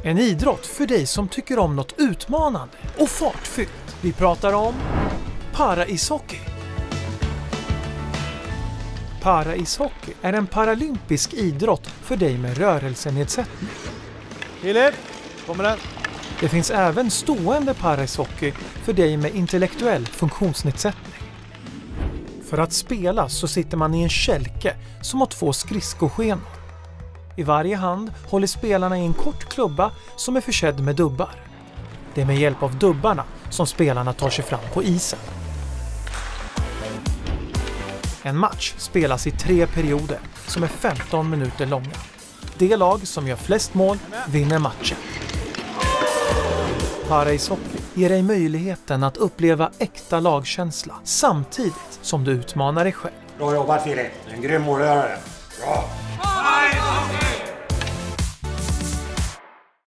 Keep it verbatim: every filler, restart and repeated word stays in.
En idrott för dig som tycker om något utmanande och fartfyllt. Vi pratar om para-ishockey. Para-ishockey är en paralympisk idrott för dig med rörelsenedsättning. Filip, kommer den? Det finns även stående para-ishockey för dig med intellektuell funktionsnedsättning. För att spela så sitter man i en kälke som har två skridskoskenor. I varje hand håller spelarna i en kort klubba som är försedd med dubbar. Det är med hjälp av dubbarna som spelarna tar sig fram på isen. En match spelas i tre perioder som är femton minuter långa. Det lag som gör flest mål vinner matchen. Para-ishockey ger dig möjligheten att uppleva äkta lagkänsla samtidigt som du utmanar dig själv. Bra jobbat Filip, en grym målgörare. Bra!